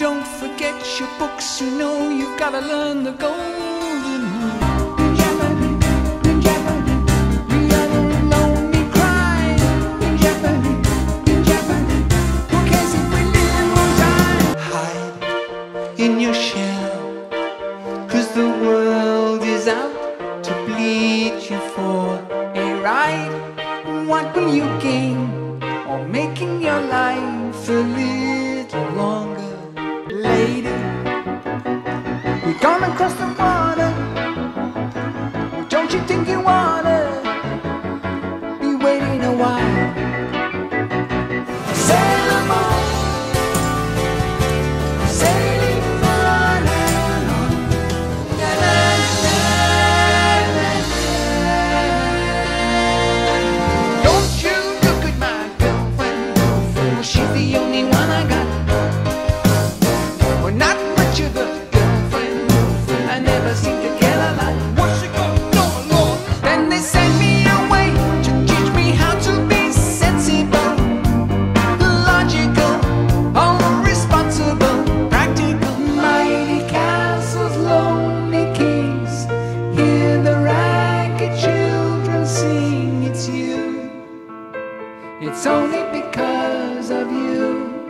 don't forget your books, you know you've gotta learn the golden rule. In your shell, 'cause the world is out to bleed you for a ride. What will you gain on making your life a little longer? Later, you're gonna cross the water. Don't you think you wanna be waiting a while? Sail aboard, sailing on and on. Na, na, na, na, na. Don't you look at my girlfriend, well, she's the only one I got. Well, not much of a girlfriend, I never seem to get a lot. What's she got? No, Lord. Then they send me away to teach me how to be sensible, logical, responsible, practical. Mighty castles, lonely kings, hear the ragged children sing. It's you, it's only because of you.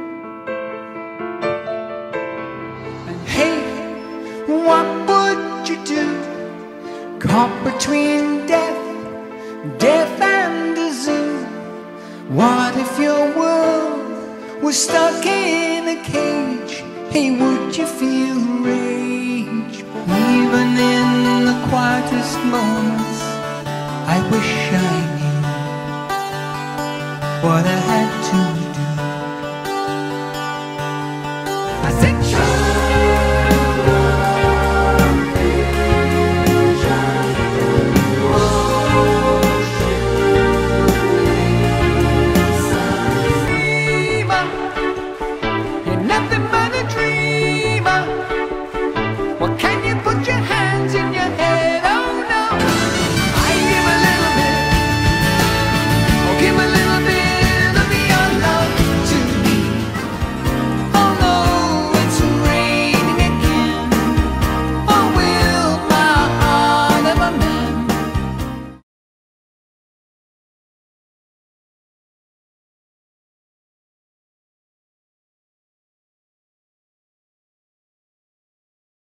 And hey, what would you do? Caught between death and the zoo. What if your world was stuck in a cage? Hey, would you feel rage? Even in the quietest moments, I wish I knew what I had to do. I said